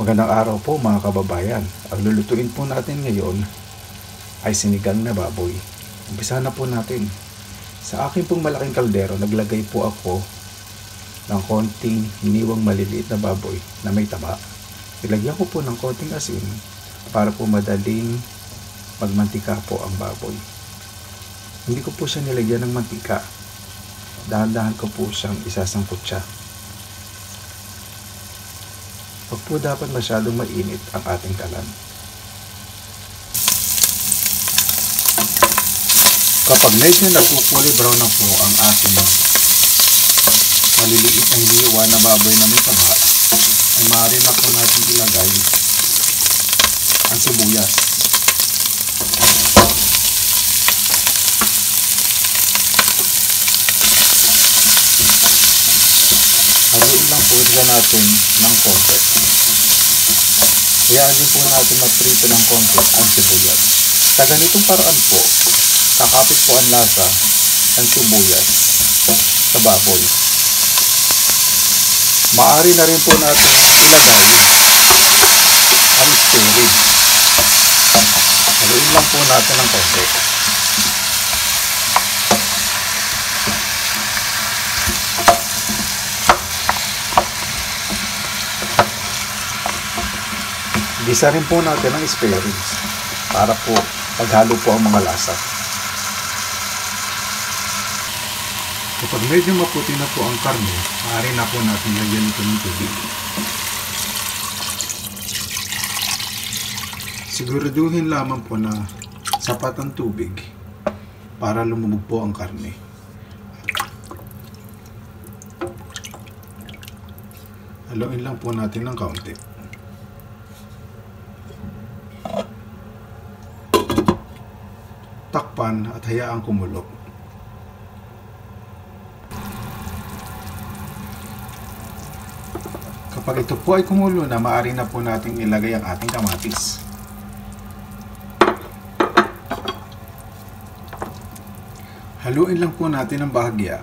Magandang araw po mga kababayan. Ang lulutuin po natin ngayon ay sinigang na baboy. Umpisahan na po natin. Sa aking pong malaking kaldero, naglagay po ako ng konting hiniwang maliliit na baboy na may taba. Nilagyan ko po ng konting asin para po madaling magmantika po ang baboy. Hindi ko po siya nilagyan ng mantika. Dahan-dahan ko po siyang isasangkot siya. Huwag po dapat masyadong mainit ang ating kalan. Kapag medyo nagkukulay brown na po ang ating maliliit na hiniwa na baboy na may taba, ay maaari na po natin ilagay ang sibuyas. Haluin lang po natin ng konti. Hayaan din po natin magprito ng konti ang sibuyas. Sa ganitong paraan po, kakapit po ang lasa ng sibuyas sa baboy. Maaari na rin po natin ilagay ang spare ribs. Haluin lang po natin ng konti. Gisa rin po natin ang spare ribs para po paghalo po ang mga lasa. Kapag medyo maputi na po ang karne, maaari na po natin lagyan ito ng tubig. Siguraduhin lamang po na sapat ang tubig para lumubog po ang karne. Haluin lang po natin ng kaunti. Takpan at hayaang kumulo. Kapag ito po ay kumulo na, maaari na po natin ilagay ang ating kamatis. Haluin lang po natin ang bahagya.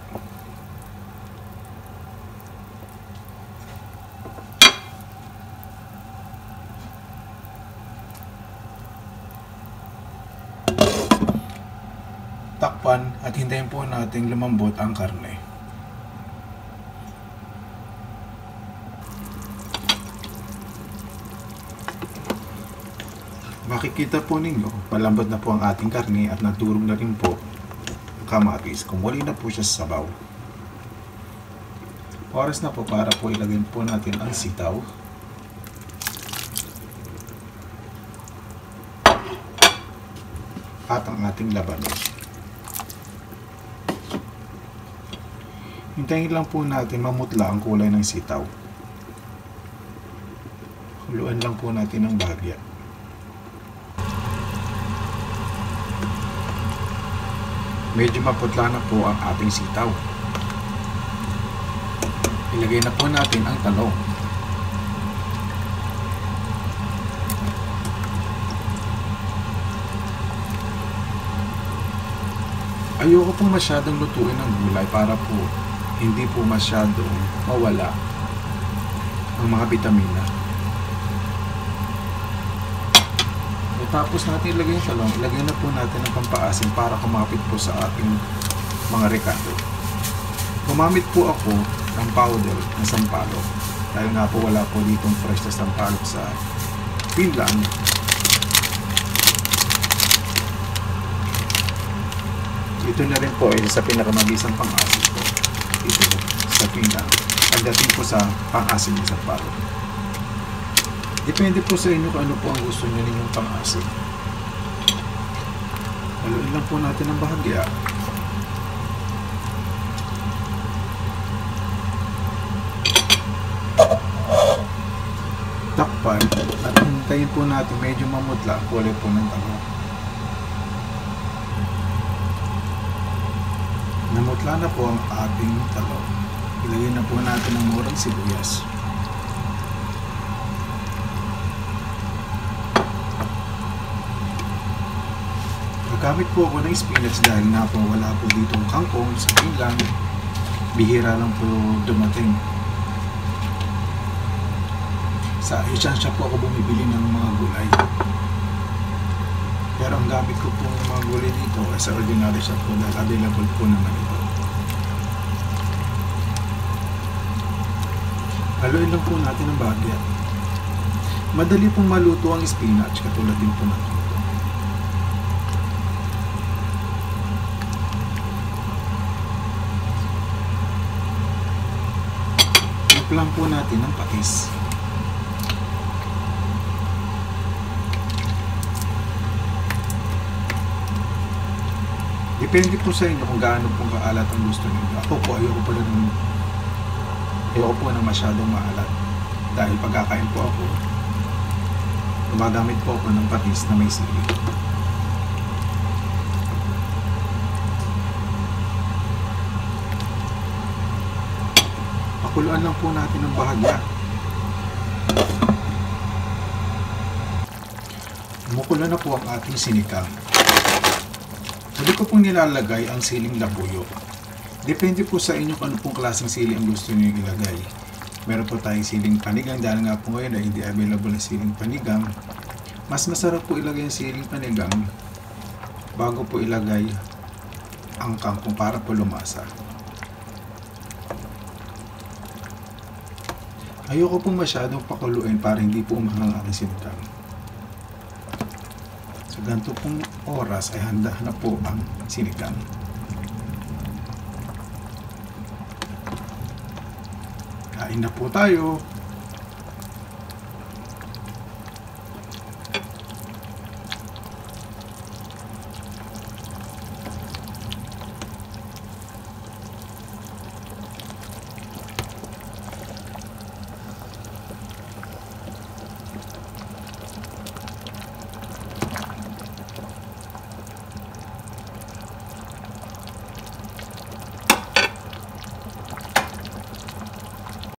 Takpan at hintayin po natin lumambot ang karne. Makikita po ninyo, malambot na po ang ating karne at naturog na rin po ang kamatis. Kumuloy na po siya sa sabaw. Oras na po para po ilagay po natin ang sitaw. At ang ating labanos. Hintayin lang po natin mamutla ang kulay ng sitaw. Huluan lang po natin ang bahagya. Medyo maputla na po ang ating sitaw. Ilagay na po natin ang talong. Ayoko po masyadong lutuin ang gulay para po hindi po masyadong mawala ang mga bitamina. Tapos natin ilagay yung talong, ilagay na po natin ang pampaasim para kumapit po sa ating mga rekado. Gumamit po ako ng powder ng sampalok dahil nga po wala po ditong fresh na sampalok sa Finland. Ito na rin po ay sa pinakamabisang pang-asim po dito sa Finland. Pagdating po sa pang-asim ng sampalok. Depende po sa inyo kung ano po ang gusto nyo ninyong pang-asim. Haluin lang po natin ang bahagya. Takpan at hintayin po natin medyo mamutla ang kulay po ng talong. Namutla na po ang ating talong. Ilagay na po natin ang murang sibuyas. Gamit po ako ng spinach dahil nga po wala po ditong kangkong sa Finland. Bihira lang po dumating. Sa Isansya po ako bumibili ng mga gulay. Pero ang gamit ko po ng mga gulay dito ay sa ordinary shop po dahil available po naman ito. Haluin lang po natin ang bahagya. Madali pong maluto ang spinach katulad din po natin. Lang po natin ang patis. Depende po sa inyo kung gaano pong kaalat ang gusto niyo. Ako po ayoko po na masyadong maalat dahil pagkakain po ako gumagamit po ako ng patis na may sili. Pakuluan lang po natin ang bahagya. Kumukulo na po ang ating sinigang. Huli ko pong nilalagay ang siling labuyo. Depende po sa inyo kung ano pong klaseng sili ang gusto niyo ilagay. Meron po tayong siling panigang dahil nga po ngayon ay hindi available na siling panigang. Mas masarap po ilagay ang siling panigang bago po ilagay ang kangkong para po lumasa. Ayoko pong masyadong pakuluin para hindi po umahang ang aking sinigang. So ganito pong oras ay handa na po ang sinigang. Kain na po tayo.